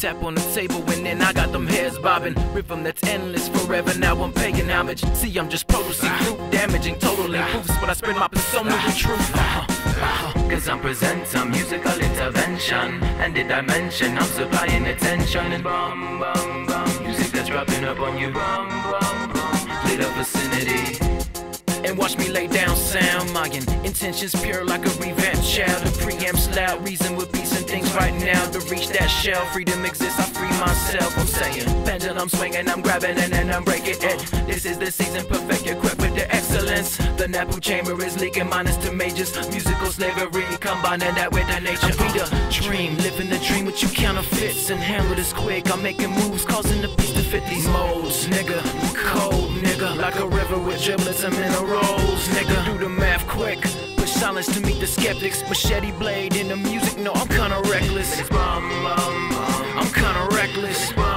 tap on the table and then I got them heads bobbing. Rhythm that's endless forever, now I'm paying homage. See, I'm just producing group damaging, totally proofs, but I spread my persona with truth. Cause I'm presenting musical intervention, and did I mention I'm supplying attention? And bum bum bum, music that's dropping up on you, bum bum bum, lit up vicinity. And watch me lay down sound. My intentions pure like a revamped child. The preamps loud, reason with peace and things right now. To reach that shell, freedom exists, I free myself. I'm saying, pendulum swinging, I'm grabbing and then I'm breaking it. This is the season, perfect, equipped with the excellence. The Napu chamber is leaking, minus the majors. Musical slavery, combining that with the nature. I be the dream, living the dream with you counterfeits. And handle this quick, I'm making moves, causing the beast to fit these molds. Nigga, cold nigga, like a river with giblets and minerals. Nigga, do the math quick, push silence to meet the skeptics. Machete blade in the music, no, I'm kinda reckless. I'm kinda reckless.